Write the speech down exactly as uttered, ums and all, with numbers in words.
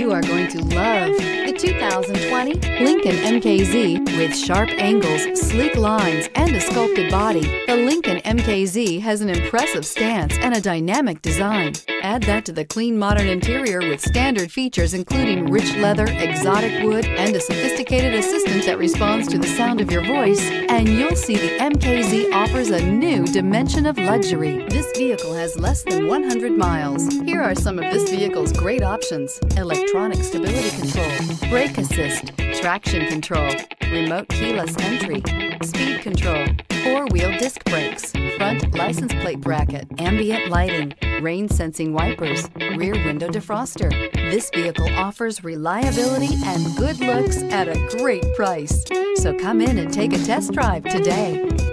You are going to love the two thousand twenty Lincoln M K Z. With sharp angles, sleek lines, and a sculpted body, the Lincoln M K Z has an impressive stance and a dynamic design. Add that to the clean, modern interior with standard features including rich leather, exotic wood, and a sophisticated assistant that responds to the sound of your voice, and you'll see the M K Z offers a new dimension of luxury. This vehicle has less than one hundred miles. Here are some of this vehicle's great options: electronic stability control, brake assist, traction control, remote keyless entry, speed control, four-wheel disc brakes, front license plate bracket, ambient lighting, rain sensing wipers, rear window defroster. This vehicle offers reliability and good looks at a great price. So come in and take a test drive today.